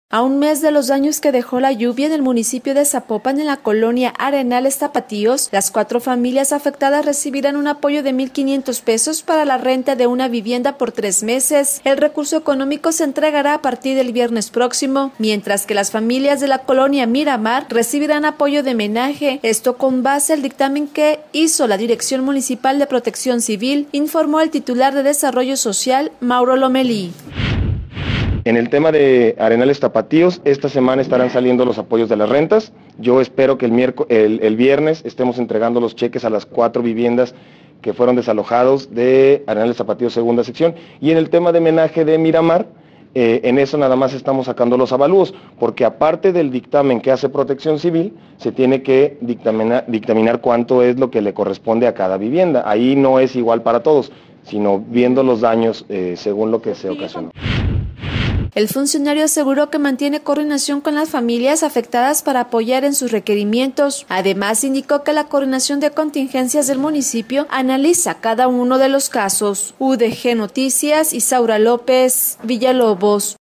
A un mes de los daños que dejó la lluvia en el municipio de Zapopan, en la colonia Arenales Tapatíos, las 4 familias afectadas recibirán un apoyo de 1,500 pesos para la renta de una vivienda por 3 meses. El recurso económico se entregará a partir del viernes próximo, mientras que las familias de la colonia Miramar recibirán apoyo de menaje. Esto con base al dictamen que hizo la Dirección Municipal de Protección Civil, informó el titular de Desarrollo Social, Mauro Lomelí. En el tema de Arenales Tapatíos, esta semana estarán saliendo los apoyos de las rentas. Yo espero que el viernes estemos entregando los cheques a las 4 viviendas que fueron desalojados de Arenales Tapatíos segunda sección. Y en el tema de menaje de Miramar, en eso nada más estamos sacando los avalúos, porque aparte del dictamen que hace Protección Civil, se tiene que dictaminar cuánto es lo que le corresponde a cada vivienda. Ahí no es igual para todos, sino viendo los daños según lo que se ocasionó. El funcionario aseguró que mantiene coordinación con las familias afectadas para apoyar en sus requerimientos. Además, indicó que la coordinación de contingencias del municipio analiza cada uno de los casos. UDG Noticias, Isaura López, Villalobos.